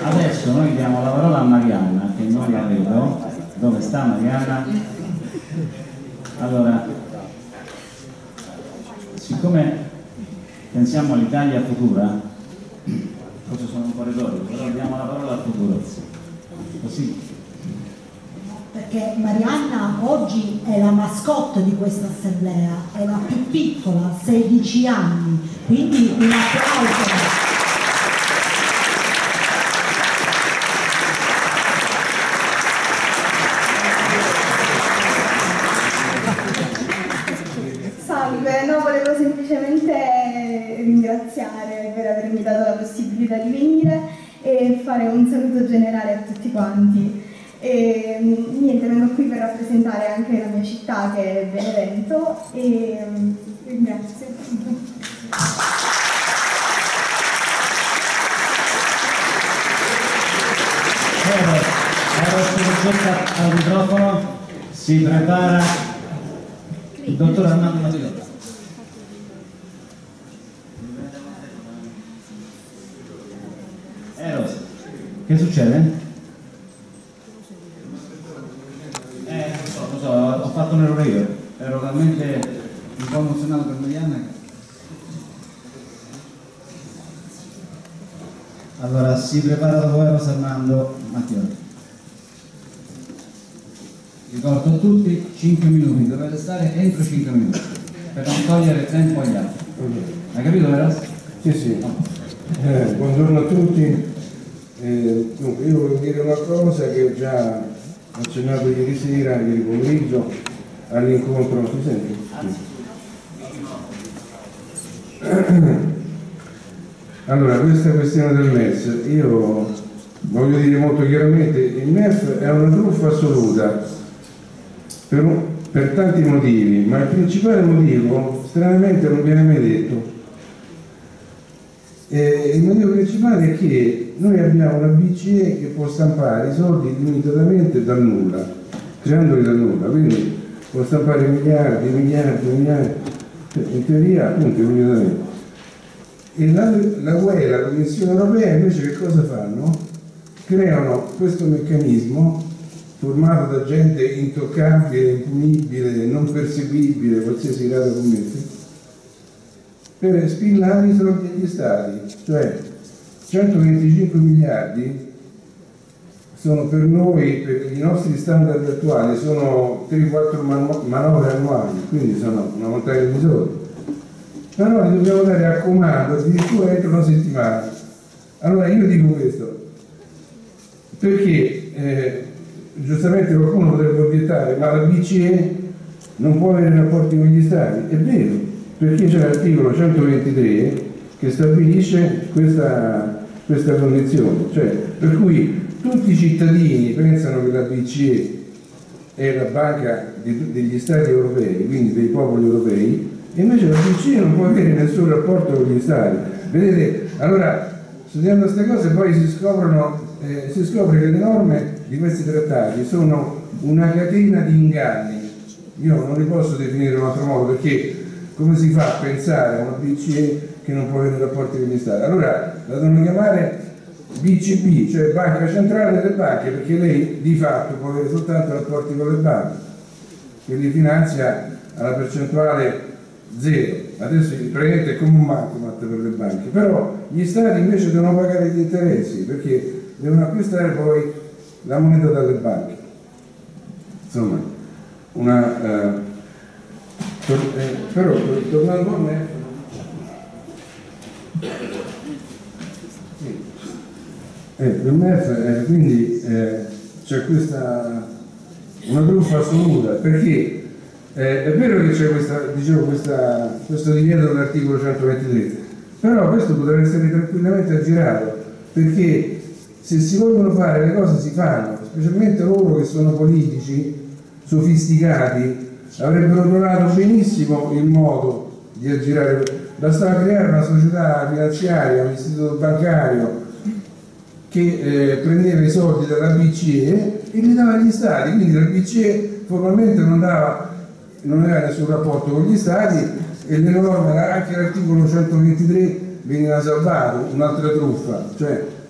Adesso noi diamo la parola a Marianna, che non la vedo. Dove sta Marianna? Allora, siccome pensiamo all'Italia futura, forse sono un po' retorico, però diamo la parola al futuro. Così. Perché Marianna oggi è la mascotte di questa assemblea, è la più piccola, 16 anni, quindi un applauso. Salve, no, volevo semplicemente ringraziare per avermi dato la possibilità di venire e fare un saluto generale a tutti quanti. E niente, vengo qui per rappresentare anche la mia città, che è Benevento, e ringrazio. Adesso al microfono si prepara il dottor Armando Mattioli. Eros, che succede? Non so, ho fatto un errore io, ero talmente un po' emozionato per Marianna. Allora, si prepara dopo Eros Armando Mattioli. Ricordo a tutti 5 minuti, dovete stare entro 5 minuti per non togliere tempo agli altri. Hai capito, Eros? Sì. Buongiorno a tutti. Dunque, io volevo dire una cosa che ho già accennato ieri sera, ieri pomeriggio, all'incontro. Si sente? Sì. Allora, questa questione del MES, io voglio dire molto chiaramente, il MES è una truffa assoluta per tanti motivi, ma il principale motivo stranamente non viene mai detto. Il motivo principale è che noi abbiamo una BCE che può stampare i soldi limitatamente dal nulla, creandoli dal nulla, quindi può stampare miliardi, in teoria appunto limitatamente. E la UE, la Commissione Europea invece che cosa fanno? Creano questo meccanismo formato da gente intoccabile, impunibile, non perseguibile, qualsiasi reato commessi, per spillare i soldi agli stati, cioè 125 miliardi sono per noi, per i nostri standard attuali, sono 3-4 manovre annuali, quindi sono una montagna di soldi. Però li dobbiamo dare a comando addirittura entro una settimana. Allora io dico questo, perché giustamente qualcuno potrebbe obiettare, ma la BCE non può avere rapporti con gli stati. È vero, perché c'è l'articolo 123 che stabilisce questa condizione, cioè per cui tutti i cittadini pensano che la BCE è la banca degli stati europei, quindi dei popoli europei, e invece la BCE non può avere nessun rapporto con gli stati. Vedete, allora studiando queste cose poi si scopre che le norme di questi trattati sono una catena di inganni. Io non li posso definire in un altro modo, perché come si fa a pensare a una BCE che non può avere rapporti con gli stati? Allora la devono chiamare BCB, cioè Banca Centrale delle Banche, perché lei di fatto può avere soltanto rapporti con le banche, che li finanzia alla percentuale zero. Adesso praticamente è come un bancomat per le banche, però gli stati invece devono pagare gli interessi, perché devono acquistare poi la moneta dalle banche. Insomma, però tornando a me, il MEF quindi c'è questa una truffa assoluta, perché è vero che c'è questo divieto dell'articolo 123, però questo potrebbe essere tranquillamente aggirato, perché se si vogliono fare le cose si fanno, specialmente loro che sono politici sofisticati avrebbero trovato benissimo il modo di aggirare. Bastava creare una società finanziaria, un istituto bancario che prendeva i soldi dalla BCE e li dava agli stati, quindi la BCE formalmente non aveva nessun rapporto con gli stati, e le norme, anche l'articolo 123 veniva salvato, un'altra truffa, cioè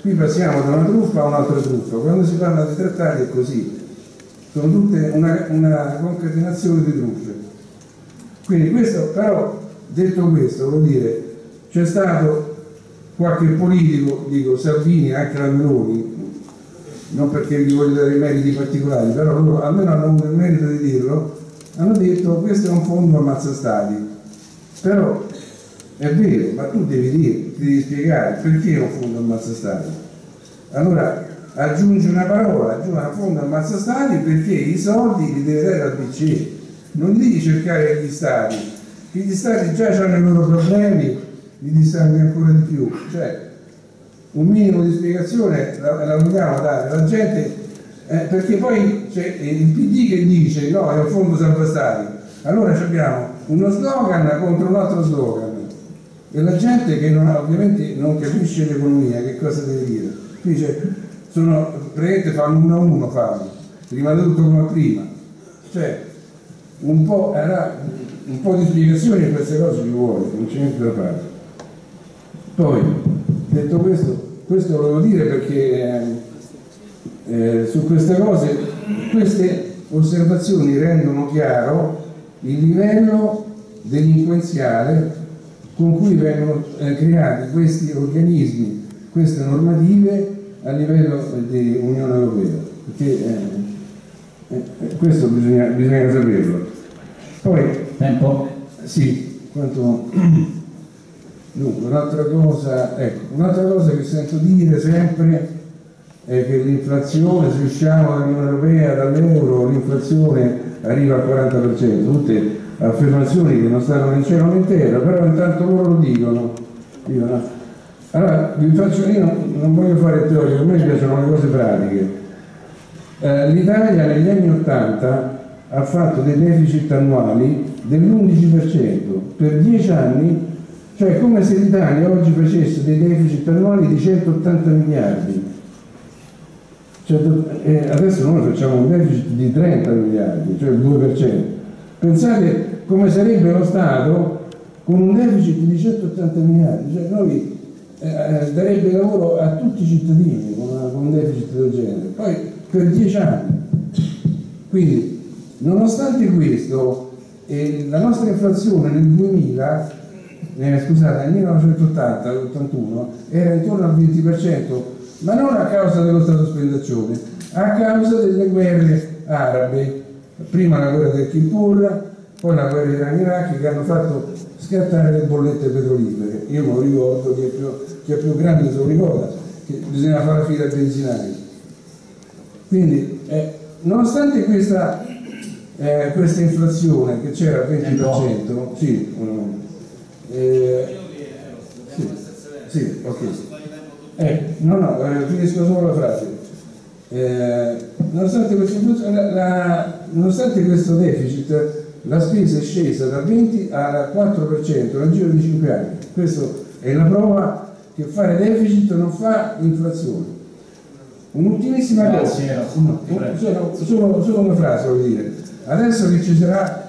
Qui passiamo da una truffa a un'altra truffa, quando si parla di trattati è così, sono tutte una concatenazione di truffe. Quindi questo, però, detto questo, vuol dire, c'è stato qualche politico, dico Salvini, anche la Meloni, non perché gli voglio dare i meriti particolari, però loro almeno hanno avuto il merito di dirlo, hanno detto questo è un fondo ammazza stati. Però è vero, ma tu devi dire, ti devi spiegare perché è un fondo ammazza stati. Allora aggiungi una parola, aggiungi un fondo ammazza stati perché i soldi li deve dare la BCE, non devi cercare gli stati, che gli stati già hanno i loro problemi, li distanti ancora di più. Cioè, un minimo di spiegazione la vogliamo dare alla gente, perché poi c'è il PD che dice no, è un fondo salva stati, allora abbiamo uno slogan contro un altro slogan e la gente che ovviamente non capisce l'economia che cosa deve dire, dice praticamente fanno uno a uno, fanno rimane tutto come prima, cioè un po' di spiegazione in queste cose ci vuole, non c'è niente da fare. Poi detto questo volevo dire perché su queste cose, queste osservazioni rendono chiaro il livello delinquenziale con cui vengono creati questi organismi, queste normative a livello di Unione Europea, perché questo bisogna saperlo. Poi tempo? Sì, quanto dunque, un'altra cosa che sento dire sempre è che l'inflazione, se usciamo dall'Unione Europea, dall'euro, l'inflazione arriva al 40%, tutte affermazioni che non stanno né in cielo né in terra, però intanto loro lo dicono. Allora, vi faccio, io non voglio fare teoria, a me piacciono le cose pratiche. L'Italia negli anni 80 ha fatto dei deficit annuali dell'11% per 10 anni, cioè come se l'Italia oggi facesse dei deficit annuali di 180 miliardi. Adesso noi facciamo un deficit di 30 miliardi, cioè il 2%. Pensate come sarebbe lo Stato con un deficit di 180 miliardi, cioè noi darebbe lavoro a tutti i cittadini con un deficit del genere, poi per 10 anni. Quindi, nonostante questo, la nostra inflazione nel 2000, nel 1980-81 era intorno al 20%, ma non a causa dello stato spendaccione, a causa delle guerre arabe, prima la guerra del Kippur, poi la guerra Iran-Iraq, che hanno fatto scattare le bollette petrolifere. Io me lo ricordo, chi è più grande se lo ricorda, che bisognava fare la fila ai benzinai. Quindi, nonostante questa inflazione che c'era al 20%, sì, ok. Finisco solo la frase. Nonostante questo deficit, la spesa è scesa dal 20 al 4% nel giro di 5 anni. Questa è la prova che fare deficit non fa inflazione. Un'ultimissima cosa, solo una frase voglio dire. Adesso che ci sarà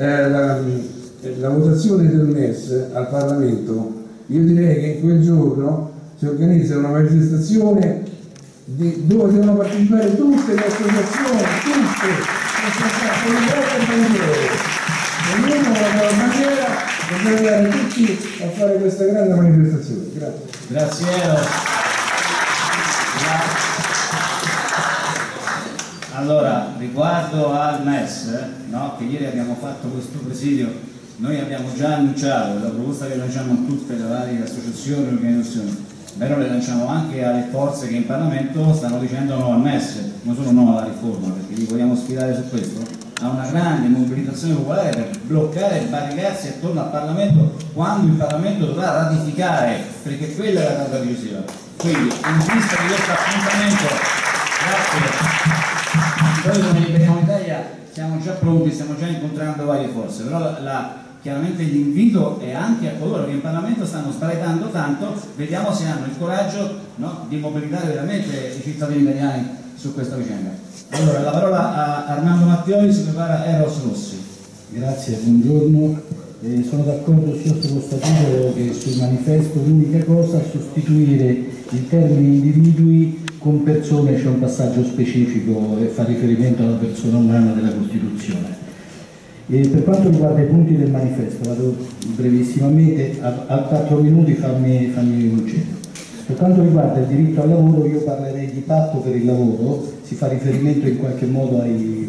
la votazione del MES al Parlamento, io direi che in quel giorno si organizza una manifestazione dove devono partecipare tutte le associazioni, con le proprie bandiere, ognuno con la propria bandiera, dobbiamo andare tutti a fare questa grande manifestazione. Grazie. Allora, riguardo al MES, no, che ieri abbiamo fatto questo presidio, noi abbiamo già annunciato la proposta che lanciamo a tutte le varie associazioni e organizzazioni, però le lanciamo anche alle forze che in Parlamento stanno dicendo no al MES, non solo no alla riforma, perché li vogliamo sfidare su questo, a una grande mobilitazione popolare per bloccare e barricarsi attorno al Parlamento quando il Parlamento dovrà ratificare, perché quella è la data decisiva. Quindi, in vista di questo appuntamento, grazie. Noi come Liberiamo Italia siamo già pronti, stiamo già incontrando varie forze, però chiaramente l'invito è anche a coloro che in Parlamento stanno sbraitando tanto, vediamo se hanno il coraggio, no, di mobilitare veramente i cittadini italiani su questa vicenda. Allora, la parola a Armando Mattioli, si prepara Eros Rossi. Grazie, buongiorno. Sono d'accordo sul suo statuto che sul manifesto l'unica cosa è sostituire il termine individui con persone c'è un passaggio specifico e fa riferimento alla persona umana della Costituzione. E per quanto riguarda i punti del manifesto, vado brevissimamente, a 4 minuti fammi un cenno. Per quanto riguarda il diritto al lavoro, io parlerei di patto per il lavoro, si fa riferimento in qualche modo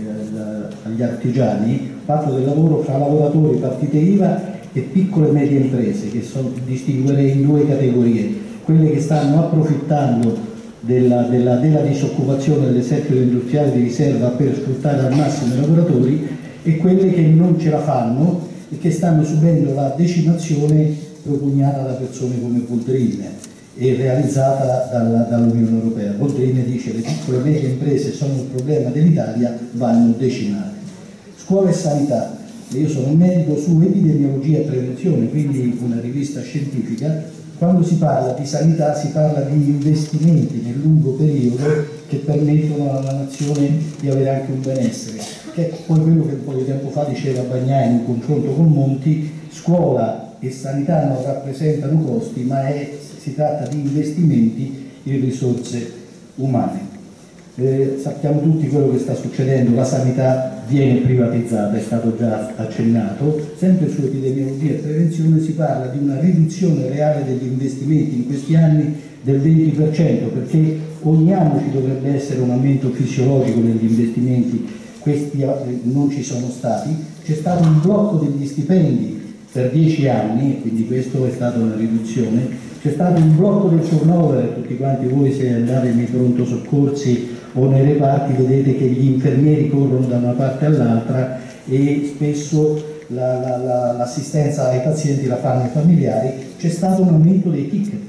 agli artigiani, patto del lavoro fra lavoratori, partite IVA e piccole e medie imprese, che distinguerei in 2 categorie, quelle che stanno approfittando della disoccupazione dell'esercito industriale di riserva per sfruttare al massimo i lavoratori, e quelle che non ce la fanno e che stanno subendo la decimazione propugnata da persone come Boldrin e realizzata dall'Unione Europea. Boldrin dice che le piccole e medie imprese sono il problema dell'Italia, vanno decimate. Scuola e sanità. Io sono un medico su epidemiologia e prevenzione, quindi una rivista scientifica. Quando si parla di sanità si parla di investimenti nel lungo periodo che permettono alla nazione di avere anche un benessere, che è poi quello che un po' di tempo fa diceva Bagnai in un confronto con Monti: scuola e sanità non rappresentano costi, ma si tratta di investimenti in risorse umane. Sappiamo tutti quello che sta succedendo, la sanità viene privatizzata, è stato già accennato. Sempre su epidemiologia e prevenzione si parla di una riduzione reale degli investimenti in questi anni del 20%, perché ogni anno ci dovrebbe essere un aumento fisiologico negli investimenti, questi non ci sono stati. C'è stato un blocco degli stipendi per 10 anni, quindi questo è stata una riduzione. C'è stato un blocco del turnover, tutti quanti voi se andate nei pronto soccorsi o nei reparti vedete che gli infermieri corrono da una parte all'altra e spesso l'assistenza ai pazienti la fanno i familiari. C'è stato un aumento dei ticket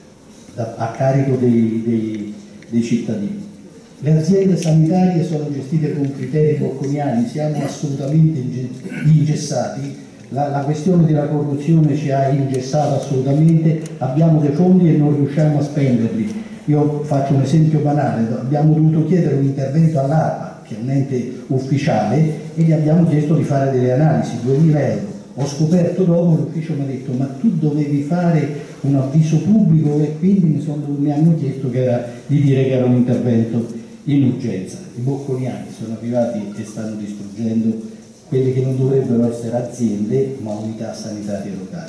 a carico dei cittadini. Le aziende sanitarie sono gestite con criteri bocconiani, siamo assolutamente ingessati. La questione della corruzione ci ha ingessato assolutamente, abbiamo dei fondi e non riusciamo a spenderli. Io faccio un esempio banale: abbiamo dovuto chiedere un intervento all'ARPA, che è un ente ufficiale, e gli abbiamo chiesto di fare delle analisi, 2.000 euro. Ho scoperto dopo, l'ufficio mi ha detto: ma tu dovevi fare un avviso pubblico, e quindi mi hanno chiesto di dire che era un intervento in urgenza. I bocconiani sono arrivati e stanno distruggendo quelle che non dovrebbero essere aziende ma unità sanitarie locali.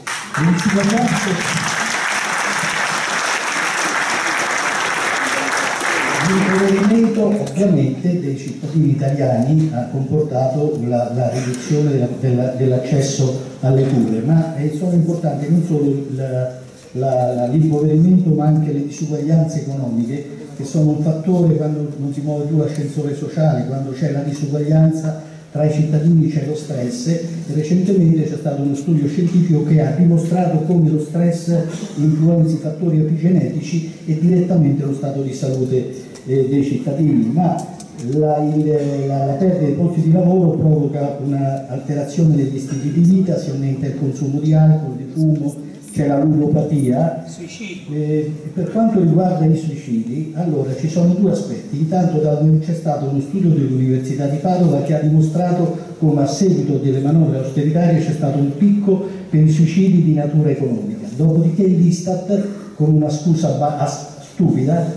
L'impoverimento ovviamente dei cittadini italiani ha comportato la riduzione dell'accesso alle cure, ma sono importanti non solo l'impoverimento ma anche le disuguaglianze economiche, che sono un fattore quando non si muove più l'ascensore sociale, quando c'è la disuguaglianza tra i cittadini c'è lo stress, e recentemente c'è stato uno studio scientifico che ha dimostrato come lo stress influenzi i fattori epigenetici e direttamente lo stato di salute dei cittadini, ma la perdita dei posti di lavoro provoca un'alterazione degli stili di vita, si aumenta il consumo di alcol, di fumo, c'è la ludopatia. Per quanto riguarda i suicidi, allora ci sono 2 aspetti. Intanto c'è stato uno studio dell'Università di Padova che ha dimostrato come a seguito delle manovre austeritarie c'è stato un picco per i suicidi di natura economica. Dopodiché l'Istat, con una scusa stupida,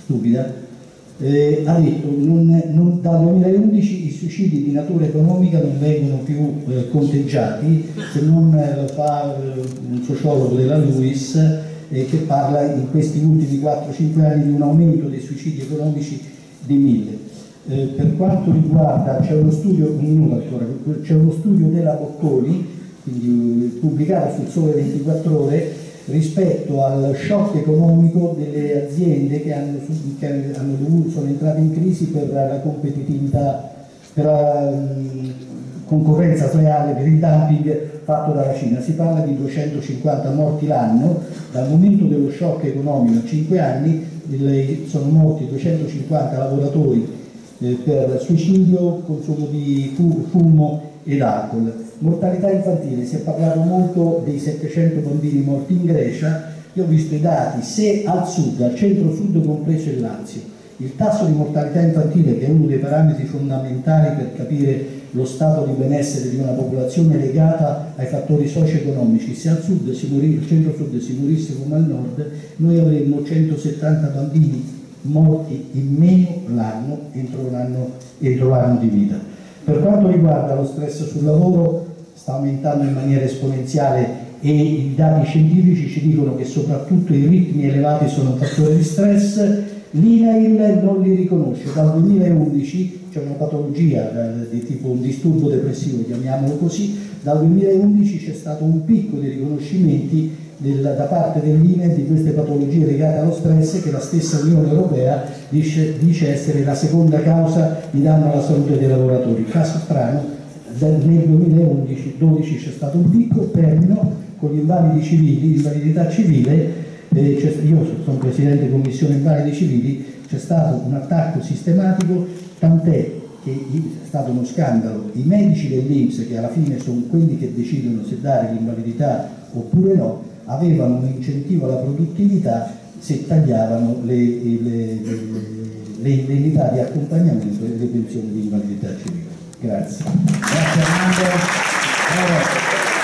ha detto dal 2011 i suicidi di natura economica non vengono più conteggiati, se non lo fa un sociologo della LUIS che parla in questi ultimi 4-5 anni di un aumento dei suicidi economici di 1000. Per quanto riguarda, c'è uno studio della Bocconi, quindi pubblicato sul Sole 24 Ore, rispetto al shock economico delle aziende che sono entrate in crisi per la competitività, per la concorrenza sleale, per il dumping fatto dalla Cina. Si parla di 250 morti l'anno. Dal momento dello shock economico a 5 anni sono morti 250 lavoratori per suicidio, consumo di fumo ed alcol. Mortalità infantile, si è parlato molto dei 700 bambini morti in Grecia. Io ho visto i dati: se al sud, al centro-sud compreso il Lazio, il tasso di mortalità infantile, che è uno dei parametri fondamentali per capire lo stato di benessere di una popolazione legata ai fattori socio-economici. Se al sud al centro-sud si morisse come al nord, noi avremmo 170 bambini morti in meno l'anno entro l'anno di vita. Per quanto riguarda lo stress sul lavoro, sta aumentando in maniera esponenziale e i dati scientifici ci dicono che soprattutto i ritmi elevati sono un fattore di stress. L'INAIL non li riconosce. Dal 2011 c'è una patologia di tipo un disturbo depressivo, chiamiamolo così. Dal 2011 c'è stato un picco di riconoscimenti da parte dell'INAIL di queste patologie legate allo stress, che la stessa Unione Europea dice essere la seconda causa di danno alla salute dei lavoratori. Caso strano, nel 2012 c'è stato un picco. Termino con gli invalidi civili, l'invalidità civile. Io sono presidente della commissione invalidi civili, c'è stato un attacco sistematico, tant'è che è stato uno scandalo. I medici dell'INPS, che alla fine sono quelli che decidono se dare l'invalidità oppure no, avevano un incentivo alla produttività se tagliavano le indennità di accompagnamento e le pensioni di invalidità civile. Grazie. Grazie Armando.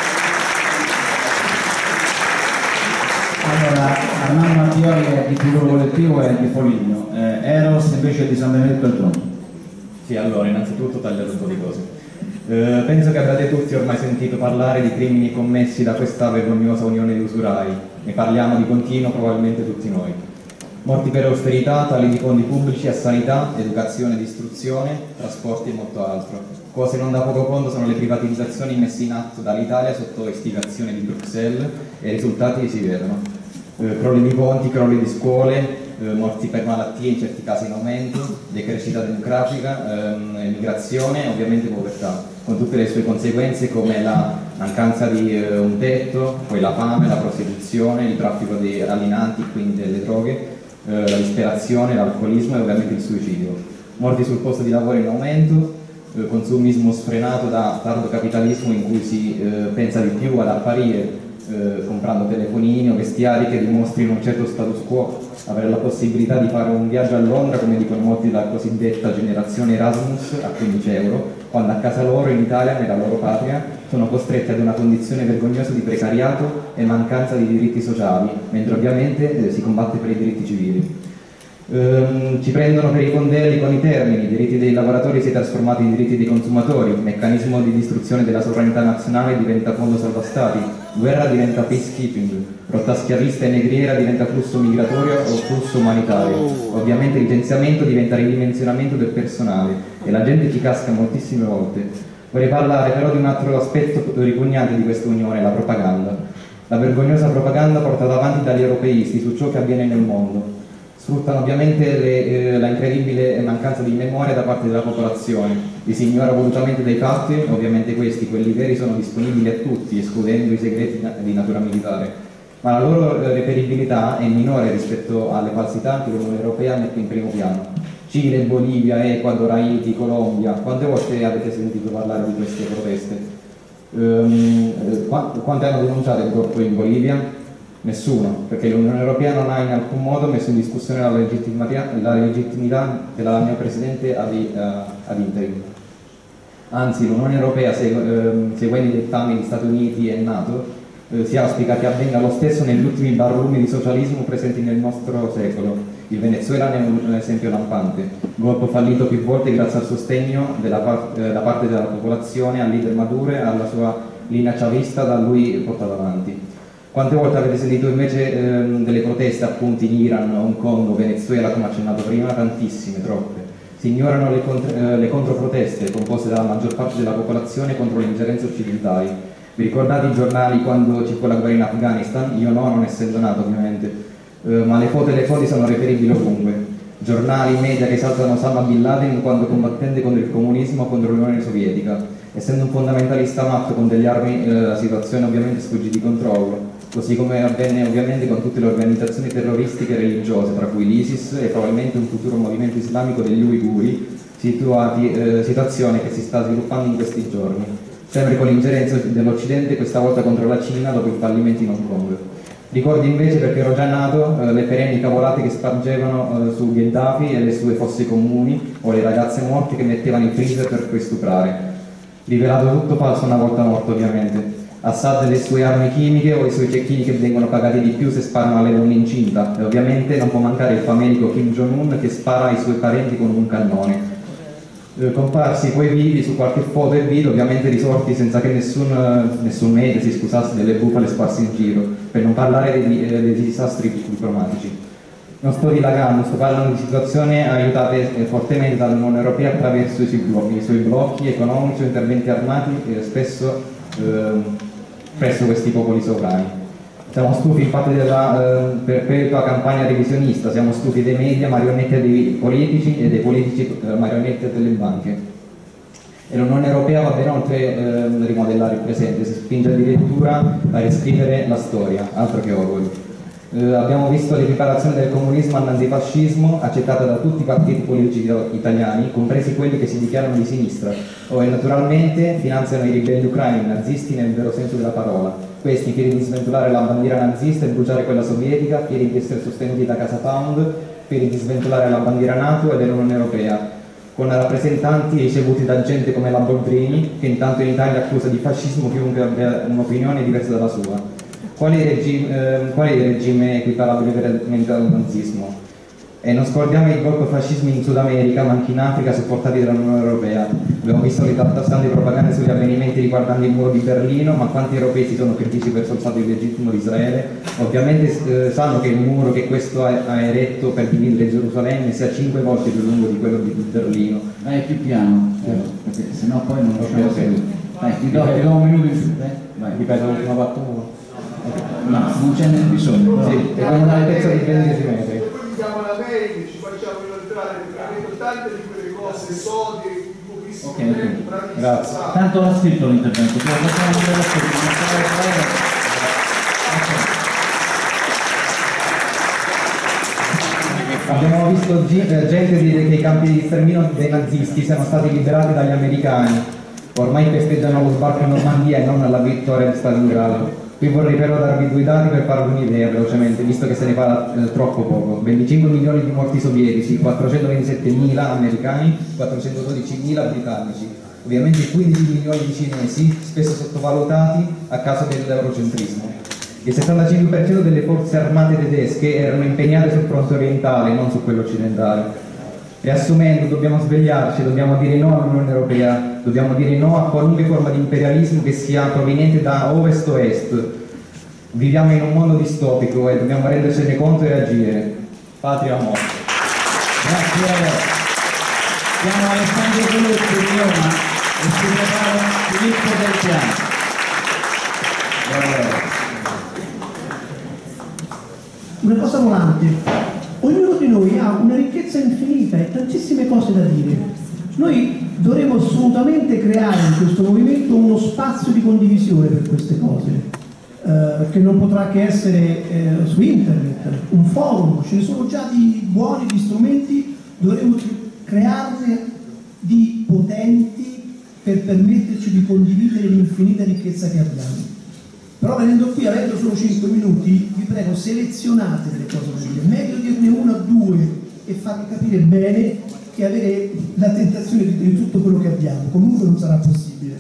Allora, Armando Mattioli è di Futuro Collettivo e di Foligno, Eros invece è di San Benedetto del Tronto. Sì, allora, innanzitutto tagliare un po' di cose. Penso che abbiate tutti ormai sentito parlare di crimini commessi da questa vergognosa unione di usurai. Ne parliamo di continuo, probabilmente tutti noi. Morti per austerità, tagli di fondi pubblici a sanità, educazione ed istruzione, trasporti e molto altro. Cose non da poco conto sono le privatizzazioni messe in atto dall'Italia sotto istigazione di Bruxelles e i risultati si vedono. Crolli di ponti, crolli di scuole, morti per malattie in certi casi in aumento, decrescita demografica, emigrazione e ovviamente povertà, con tutte le sue conseguenze come la mancanza di un tetto, poi la fame, la prostituzione, il traffico di alienanti, quindi delle droghe, la disperazione, l'alcolismo e ovviamente il suicidio. Morti sul posto di lavoro in aumento, consumismo sfrenato da tardo capitalismo in cui si pensa di più ad apparire comprando telefonini o vestiari che dimostrino un certo status quo, avere la possibilità di fare un viaggio a Londra, come dicono molti della cosiddetta generazione Erasmus, a 15 euro, quando a casa loro in Italia, nella loro patria, sono costretti ad una condizione vergognosa di precariato e mancanza di diritti sociali, mentre ovviamente si combatte per i diritti civili. Ci prendono per i fondelli con i termini, i diritti dei lavoratori si è trasformato in diritti dei consumatori, meccanismo di distruzione della sovranità nazionale diventa fondo salva stati, guerra diventa peacekeeping, rotta schiavista e negriera diventa flusso migratorio o flusso umanitario, ovviamente licenziamento diventa ridimensionamento del personale e la gente ci casca moltissime volte. Vorrei parlare però di un altro aspetto ripugnante di questa unione, la propaganda. La vergognosa propaganda portata avanti dagli europeisti su ciò che avviene nel mondo. Sfruttano ovviamente la incredibile mancanza di memoria da parte della popolazione, li si ignora volutamente dai fatti, ovviamente questi, quelli veri, sono disponibili a tutti, escludendo i segreti di natura militare, ma la loro reperibilità è minore rispetto alle falsità che l'Unione Europea mette in primo piano. Cile, Bolivia, Ecuador, Haiti, Colombia, quante volte avete sentito parlare di queste proteste? Quante hanno denunciato il corpo in Bolivia? Nessuno, perché l'Unione Europea non ha in alcun modo messo in discussione la legittimità della mia Presidente ad interim. Anzi, l'Unione Europea, seguendo i dettami di Stati Uniti e NATO, si auspica che avvenga lo stesso negli ultimi barlumi di socialismo presenti nel nostro secolo. Il Venezuela ne è un esempio lampante, golpe fallito più volte grazie al sostegno da parte della popolazione al leader Maduro e alla sua linea chavista da lui portata avanti. Quante volte avete sentito invece delle proteste appunto in Iran, Hong Kong, Venezuela, come accennato prima? Tantissime, troppe. Si ignorano le controproteste composte dalla maggior parte della popolazione contro le ingerenze occidentali. Vi ricordate i giornali quando ci fu la guerra in Afghanistan? Io no, non essendo nato ovviamente, ma le foto e le foto sono reperibili ovunque. Giornali, media che esaltano Osama Bin Laden quando combattente contro il comunismo, contro l'Unione Sovietica. Essendo un fondamentalista matto con delle armi, la situazione ovviamente sfuggì di controllo. Così come avvenne ovviamente con tutte le organizzazioni terroristiche religiose, tra cui l'ISIS e probabilmente un futuro movimento islamico degli Uiguri, situazione che si sta sviluppando in questi giorni, sempre con l'ingerenza dell'Occidente, questa volta contro la Cina dopo il fallimento in Hong Kong. Ricordi invece, perché ero già nato, le perenni cavolate che spargevano su Gheddafi e le sue fosse comuni o le ragazze morte che mettevano in freezer per poi stuprare. Rivelato tutto falso una volta morto, ovviamente. Assad e le sue armi chimiche o i suoi cecchini che vengono pagati di più se sparano alle donne incinta. E ovviamente non può mancare il famelico Kim Jong-un che spara ai suoi parenti con un cannone. Comparsi poi vivi su qualche foto e video, ovviamente risorti senza che nessun media si scusasse delle bufale sparse in giro, per non parlare dei disastri diplomatici. Non sto dilagando, sto parlando di situazioni aiutate fortemente dall'Unione Europea attraverso i suoi blocchi economici o interventi armati spesso presso questi popoli sovrani. Siamo stufi infatti della perpetua campagna revisionista, siamo stufi dei media marionette dei politici e dei politici marionette delle banche. E l'Unione Europea va ben oltre rimodellare il presente, si spinge addirittura a riscrivere la storia, altro che Orwell. Abbiamo visto l'equiparazione del comunismo al nazifascismo accettata da tutti i partiti politici italiani, compresi quelli che si dichiarano di sinistra, o naturalmente finanziano i ribelli ucraini, nazisti nel vero senso della parola. Questi fieri di sventolare la bandiera nazista e bruciare quella sovietica, fieri di essere sostenuti da Casa Pound, fieri di sventolare la bandiera NATO e dell'Unione Europea, con rappresentanti ricevuti da gente come la Boldrini, che intanto in Italia accusa di fascismo chiunque abbia un'opinione diversa dalla sua. Quale regime è equiparabile veramente al nazismo? E non scordiamo i fascismi in Sud America, ma anche in Africa, supportati dall'Unione Europea. Abbiamo visto le tartassanti propagande sugli avvenimenti riguardanti il muro di Berlino, ma quanti europei si sono critici verso il Stato illegittimo di Israele? Ovviamente sanno che il muro che questo ha eretto per dividere Gerusalemme sia 5 volte più lungo di quello di Berlino. Vai più piano, perché sennò poi non riusciamo a seguire. Vai, ti do un minuto in più. Vai. Ripeto l'ultima battuta. No, non c'è neanche bisogno. Sì, devono dare pezzo di 20 metri. Andiamo alla America, ci facciamo inoltrare tante di quelle cose, soldi, pochissimo tempo, grazie. Tanto l'ha scritto l'intervento, Abbiamo visto gente dire che i campi di sterminio dei nazisti siano stati liberati dagli americani. Ormai festeggiano lo sbarco in Normandia e non la vittoria di Stalingrado. Qui vorrei però darvi due dati per farvi un'idea velocemente, visto che se ne parla troppo poco. 25 milioni di morti sovietici, 427.000 americani, 412.000 britannici. Ovviamente 15 milioni di cinesi, spesso sottovalutati a causa dell'eurocentrismo. Il 75% delle forze armate tedesche erano impegnate sul fronte orientale, non su quello occidentale. Riassumendo, dobbiamo svegliarci, dobbiamo dire no all'Unione Europea, dobbiamo dire no a qualunque forma di imperialismo che sia proveniente da ovest o est. Viviamo in un mondo distopico e dobbiamo rendercene conto e reagire. Patria o morte. Grazie a lei. Chiamo Alessandro Colucci di Roma e si prepara Filippo Del Piano. Una cosa volante. Ognuno di noi ha una ricchezza infinita e tantissime cose da dire. Noi dovremo assolutamente creare in questo movimento uno spazio di condivisione per queste cose, che non potrà che essere su internet, un forum, ce ne sono già di buoni, di strumenti, dovremo crearne di potenti per permetterci di condividere l'infinita ricchezza che abbiamo. Però venendo qui, avendo solo 5 minuti, vi prego, selezionate delle cose da dire, meglio dirne una o due e farvi capire bene che avere la tentazione di dire tutto quello che abbiamo, comunque non sarà possibile.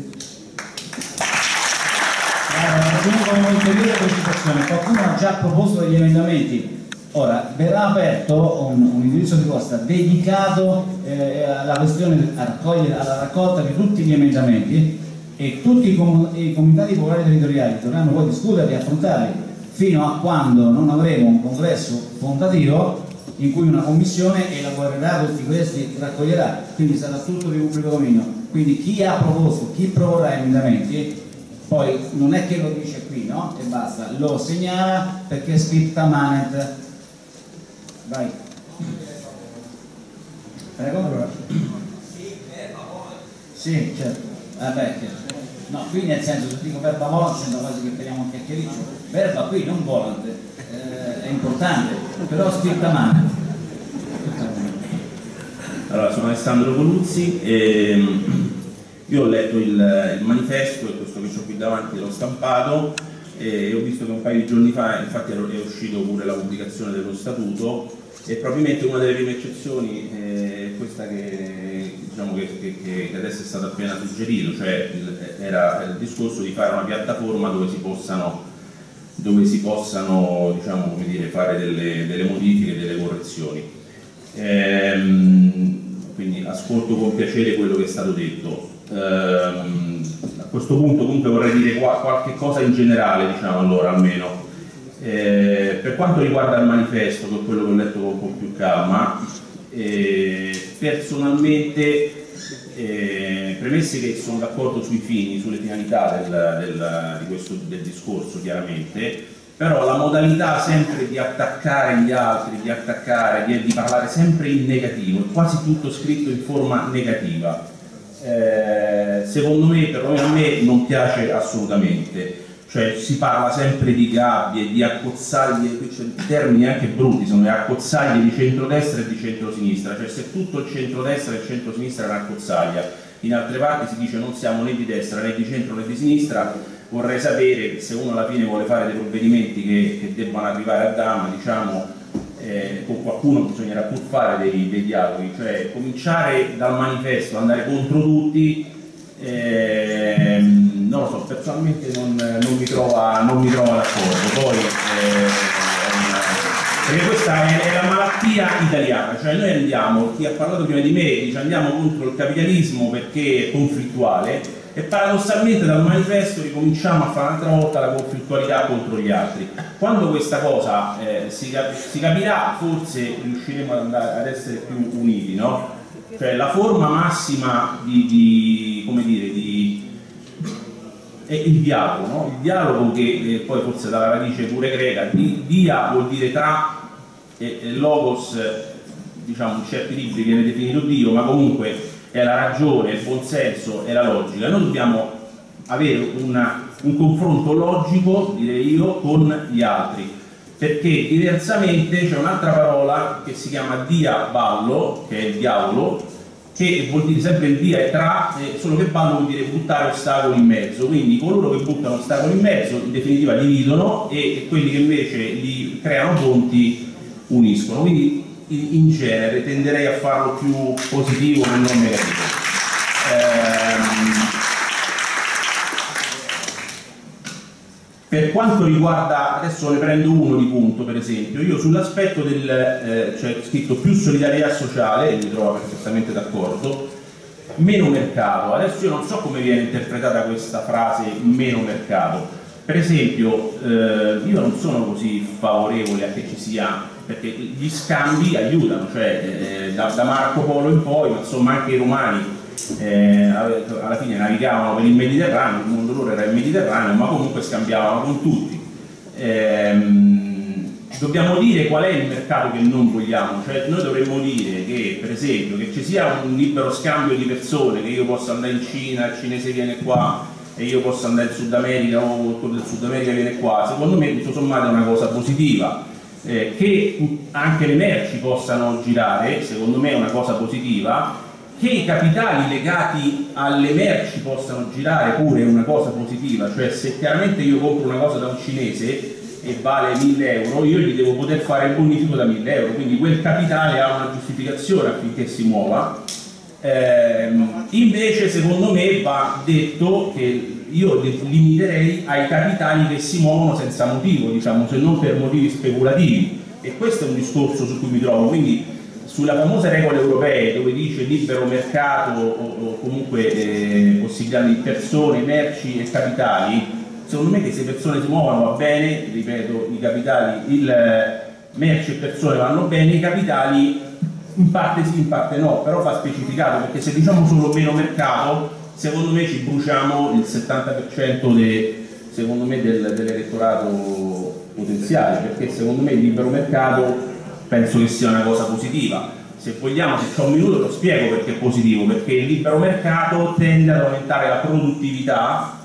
Aggiungo un'ulteriore precisazione, qualcuno ha già proposto degli emendamenti. Ora, verrà aperto un indirizzo di posta dedicato alla questione, alla raccolta di tutti gli emendamenti, e tutti i comitati popolari territoriali dovranno poi discuterli e affrontarli fino a quando non avremo un congresso fondativo in cui una commissione elaborerà tutti questi, raccoglierà, quindi sarà tutto di pubblico dominio. Quindi chi ha proposto, chi proporrà emendamenti, poi non è che lo dice qui, no? E basta, lo segnala perché è scripta manet. Vai. Prego? Sì, certo. Vabbè, no, qui nel senso, se dico verba volant sembra quasi che teniamo un chiacchiericcio. Verba qui, non volant, è importante, però scritta mano. Allora, sono Alessandro Coluzzi e io ho letto il manifesto, e questo che ho qui davanti l'ho stampato, e ho visto che un paio di giorni fa infatti è uscito pure la pubblicazione dello statuto, e probabilmente una delle prime eccezioni è questa che, diciamo, che adesso è stato appena suggerito, cioè era il discorso di fare una piattaforma dove si possano diciamo, come dire, fare delle modifiche, delle correzioni. Quindi ascolto con piacere quello che è stato detto. A questo punto comunque vorrei dire qualche cosa in generale, diciamo, allora almeno. Per quanto riguarda il manifesto, che è quello che ho letto con un po' più calma, personalmente, premessi che sono d'accordo sui fini, sulle finalità del discorso, chiaramente, però la modalità sempre di attaccare gli altri, di parlare sempre in negativo, è quasi tutto scritto in forma negativa. Secondo me, perlomeno a me, non piace assolutamente. Cioè si parla sempre di gabbie, di accozzaglie, qui termini anche brutti, sono le accozzaglie di centrodestra e di centrosinistra, cioè se tutto il centrodestra e il centrosinistra è una accozzaglia, in altre parti si dice non siamo né di destra né di centro né di sinistra. Vorrei sapere se uno alla fine vuole fare dei provvedimenti che debbano arrivare a dama, diciamo, con qualcuno bisognerà pur fare dei dialoghi, cioè cominciare dal manifesto, andare contro tutti. Non lo so, personalmente non mi trova d'accordo. Poi perché questa è la malattia italiana, cioè noi andiamo, chi ha parlato prima di me dice andiamo contro il capitalismo perché è conflittuale, e paradossalmente dal manifesto ricominciamo a fare un'altra volta la conflittualità contro gli altri. Quando questa cosa si capirà, forse riusciremo ad essere più uniti, no? Cioè la forma massima come dire, è il dialogo, no? Il dialogo che poi forse dalla radice pure greca, dia vuol dire tra, e logos, diciamo, in certi libri viene definito Dio, ma comunque è la ragione, il buonsenso e la logica. Noi dobbiamo avere un confronto logico, direi io, con gli altri, perché diversamente c'è un'altra parola che si chiama diaballo, che è il diavolo, che vuol dire sempre il dia è tra, solo che ballo vuol dire buttare ostacoli in mezzo, quindi coloro che buttano ostacoli in mezzo in definitiva dividono, e quelli che invece li creano ponti uniscono. Quindi in genere tenderei a farlo più positivo che non negativo. Per quanto riguarda, adesso ne prendo uno di punto, per esempio, io sull'aspetto c'è scritto più solidarietà sociale, e mi trovo perfettamente d'accordo, meno mercato. Adesso io non so come viene interpretata questa frase meno mercato. Per esempio, io non sono così favorevole a che ci sia, perché gli scambi aiutano, cioè da Marco Polo in poi, ma insomma anche i romani alla fine navigavano per il Mediterraneo, il mondo loro era il Mediterraneo, ma comunque scambiavano con tutti. Dobbiamo dire qual è il mercato che non vogliamo, cioè noi dovremmo dire che, per esempio, che ci sia un libero scambio di persone, che io possa andare in Cina, il cinese viene qua e io posso andare in Sud America o quello del Sud America viene qua. Secondo me tutto sommato è una cosa positiva. Che anche le merci possano girare, secondo me è una cosa positiva. Che i capitali legati alle merci possano girare pure è una cosa positiva, cioè se chiaramente io compro una cosa da un cinese e vale 1.000 euro, io gli devo poter fare il bonifico da 1.000 euro, quindi quel capitale ha una giustificazione affinché si muova. Invece secondo me va detto che io limiterei ai capitali che si muovono senza motivo, diciamo, se non per motivi speculativi, e questo è un discorso su cui mi trovo. Quindi sulle famose regole europee dove dice libero mercato o comunque possibilità di persone, merci e capitali, secondo me che se persone si muovono va bene, ripeto, i capitali, merci e persone vanno bene, i capitali in parte sì, in parte no, però va specificato, perché se diciamo solo meno mercato, secondo me ci bruciamo il 70% secondo me dell'elettorato potenziale, perché secondo me il libero mercato penso che sia una cosa positiva. Se vogliamo, se c'è un minuto lo spiego perché è positivo, perché il libero mercato tende ad aumentare la produttività.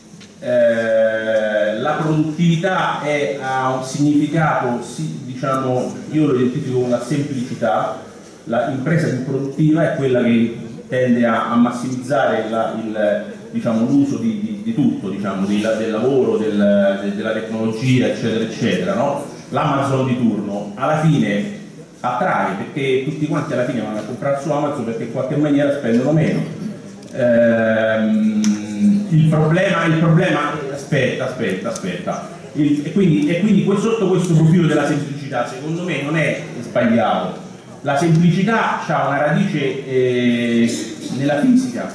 La produttività ha un significato, diciamo, io lo identifico con la semplicità. L'impresa più produttiva è quella che tende a massimizzare l'uso di tutto, diciamo, del lavoro, della tecnologia, eccetera, eccetera, no? L'Amazon di turno alla fine attrae, perché tutti quanti alla fine vanno a comprare su Amazon perché in qualche maniera spendono meno. Il problema aspetta. E quindi sotto questo profilo della semplicità, secondo me non è sbagliato. La semplicità ha una radice nella fisica.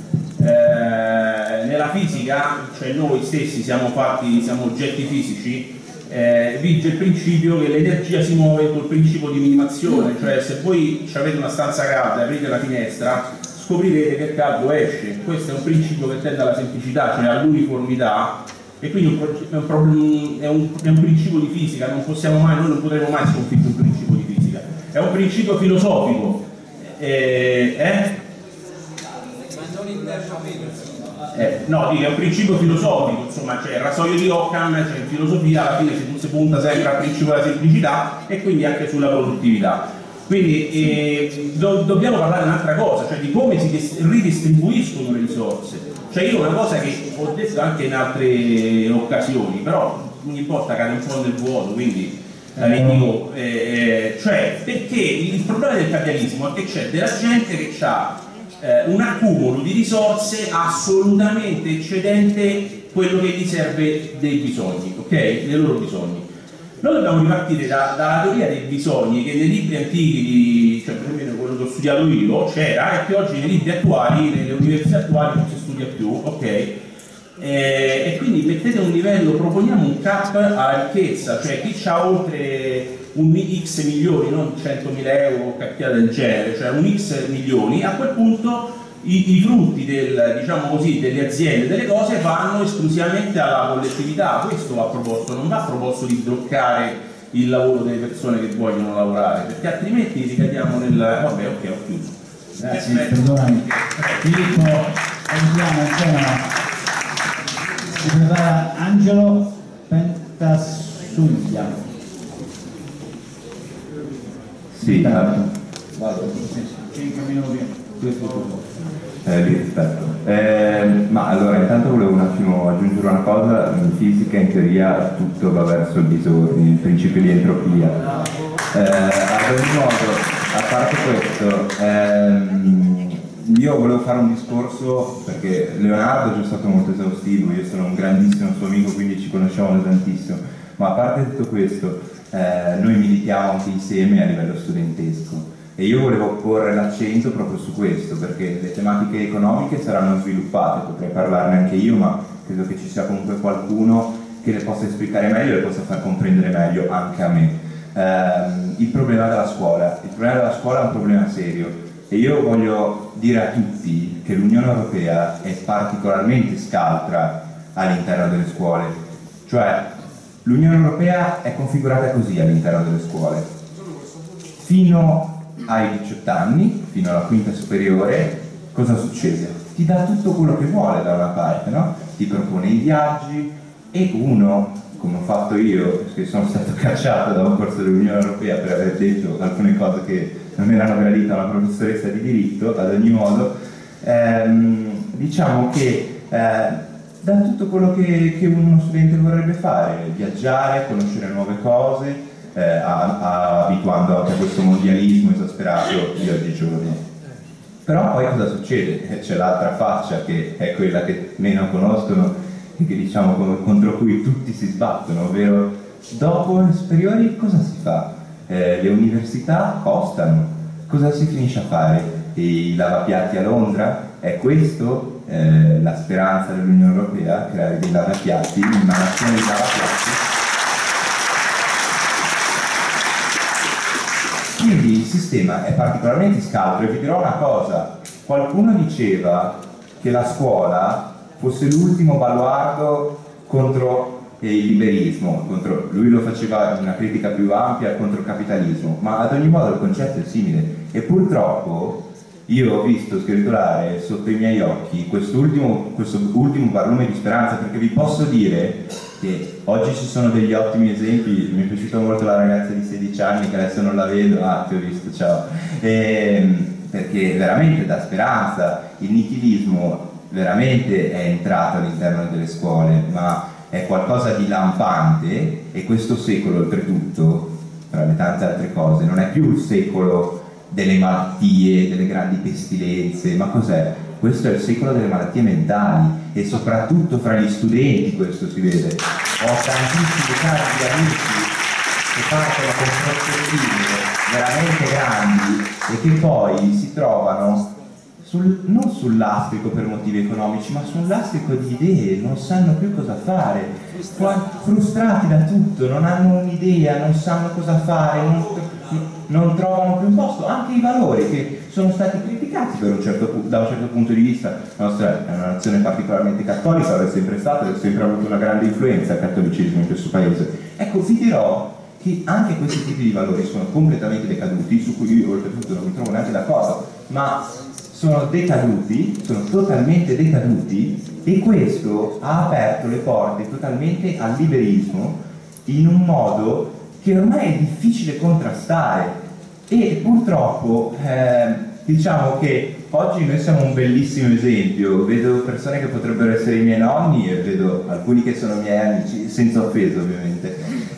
Nella fisica, cioè noi stessi siamo oggetti fisici, vige il principio che l'energia si muove col principio di minimazione, cioè se voi avete una stanza calda e aprite la finestra, scoprirete che il caldo esce. Questo è un principio che tende alla semplicità, cioè all'uniformità, e quindi è un principio di fisica. Noi non potremo mai sconfiggere un principio di fisica, è un principio filosofico. No, dico, è un principio filosofico, insomma, cioè il rasoio di Occam, cioè in filosofia alla fine si punta sempre al principio della semplicità e quindi anche sulla produttività. Quindi dobbiamo parlare di un'altra cosa, cioè di come si ridistribuiscono le risorse. Cioè io una cosa che ho detto anche in altre occasioni, però ogni volta cade un po' nel vuoto, quindi dico, cioè perché il problema del capitalismo è che c'è della gente che ha un accumulo di risorse assolutamente eccedente quello che gli serve dei bisogni, ok? Dei loro bisogni. Noi dobbiamo ripartire dalla teoria dei bisogni che nei libri antichi, cioè per esempio quello che ho studiato io, c'era, e che oggi nei libri attuali, nelle università attuali non si studia più, ok? E quindi mettete un livello, proponiamo un cap alla ricchezza, cioè chi ha oltre un X milioni, non 100.000 euro o cacchiate del genere, cioè un X milioni, a quel punto i frutti diciamo così, delle aziende, delle cose vanno esclusivamente alla collettività. Questo va proposto, non va proposto di bloccare il lavoro delle persone che vogliono lavorare, perché altrimenti ricadiamo nel... Vabbè, ok, ho chiuso. Grazie, perdonami. Filippo, andiamo ancora. Si prepara Angelo Pentasuglia. Sì, vado. 5 minuti. Rispetto. Ma allora intanto volevo un attimo aggiungere una cosa. In fisica in teoria tutto va verso il disordine, il principio di entropia. Ad ogni modo, a parte questo, io volevo fare un discorso perché Leonardo è già stato molto esaustivo, io sono un grandissimo suo amico, quindi ci conosciamo tantissimo, ma a parte tutto questo, noi militiamo anche insieme a livello studentesco. E io volevo porre l'accento proprio su questo, perché le tematiche economiche saranno sviluppate, potrei parlarne anche io, ma credo che ci sia comunque qualcuno che le possa esplicare meglio e le possa far comprendere meglio anche a me. Il problema della scuola. Il problema della scuola è un problema serio e io voglio dire a tutti che l'Unione Europea è particolarmente scaltra all'interno delle scuole. Cioè, l'Unione Europea è configurata così all'interno delle scuole. Fino ai 18 anni, fino alla quinta superiore, cosa succede? Ti dà tutto quello che vuole da una parte, no? Ti propone i viaggi e uno, come ho fatto io, che sono stato cacciato da un corso dell'Unione Europea per aver detto alcune cose che non erano gradite a una professoressa di diritto, ad ogni modo, diciamo che dà tutto quello che uno studente vorrebbe fare, viaggiare, conoscere nuove cose, abituando anche a questo mondialismo esasperato di oggigiorno. Però poi cosa succede? C'è l'altra faccia che è quella che meno conoscono e che diciamo contro cui tutti si sbattono, ovvero dopo le superiori cosa si fa? Le università costano, cosa si finisce a fare? I lavapiatti a Londra? È questo la speranza dell'Unione Europea, creare dei lavapiatti, una nazione di lavapiatti? Quindi il sistema è particolarmente scaltro e vi dirò una cosa, qualcuno diceva che la scuola fosse l'ultimo baluardo contro il liberismo, lui lo faceva in una critica più ampia contro il capitalismo, ma ad ogni modo il concetto è simile e purtroppo io ho visto sgretolare sotto i miei occhi questo ultimo barlume di speranza, perché vi posso dire che oggi ci sono degli ottimi esempi. Mi è piaciuta molto la ragazza di 16 anni che adesso non la vedo, ti ho visto, ciao, perché veramente dà speranza. Il nichilismo veramente è entrato all'interno delle scuole, ma è qualcosa di lampante e questo secolo oltretutto tra le tante altre cose, non è più il secolo delle malattie, delle grandi pestilenze, ma cos'è? Questo è il secolo delle malattie mentali, e soprattutto fra gli studenti questo si vede. Ho tantissimi casi di amici che partono con prospettive veramente grandi e che poi si trovano non sul lastrico per motivi economici, ma sul lastrico di idee, non sanno più cosa fare, frustrati da tutto, non hanno un'idea, non sanno cosa fare, non trovano più un posto. Anche i valori che sono stati criticati da un certo punto di vista. La nostra è una nazione particolarmente cattolica, lo è sempre stato e ha sempre avuto una grande influenza il cattolicesimo in questo paese. Ecco, vi dirò che anche questi tipi di valori sono completamente decaduti, su cui io oltretutto non mi trovo neanche d'accordo, ma sono decaduti, sono totalmente decaduti, e questo ha aperto le porte totalmente al liberismo in un modo che ormai è difficile contrastare. E purtroppo diciamo che oggi noi siamo un bellissimo esempio. Vedo persone che potrebbero essere i miei nonni e vedo alcuni che sono miei amici, senza offesa ovviamente,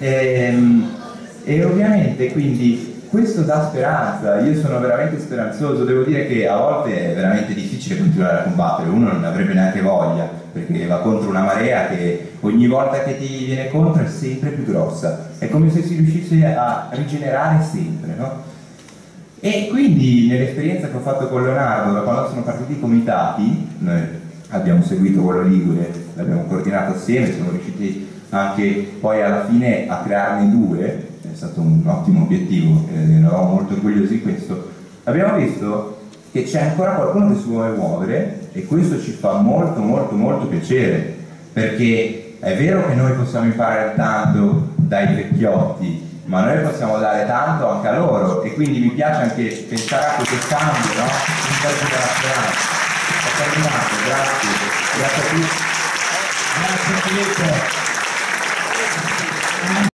e ovviamente quindi questo dà speranza. Io sono veramente speranzoso. Devo dire che a volte è veramente difficile continuare a combattere, uno non avrebbe neanche voglia, perché va contro una marea che ogni volta che ti viene contro è sempre più grossa, è come se si riuscisse a rigenerare sempre, no? E quindi nell'esperienza che ho fatto con Leonardo, da quando sono partiti i comitati, noi abbiamo seguito quello ligure, l'abbiamo coordinato assieme, siamo riusciti anche poi alla fine a crearne 2, è stato un ottimo obiettivo, ne eravamo molto orgogliosi di questo. Abbiamo visto che c'è ancora qualcuno che si vuole muovere, e questo ci fa molto molto molto piacere, perché è vero che noi possiamo imparare tanto dai vecchiotti, ma noi possiamo dare tanto anche a loro, e quindi mi piace anche pensare a questo cambio, no? Intergenerazionale. Ho terminato, grazie a tutti. Grazie Filippo.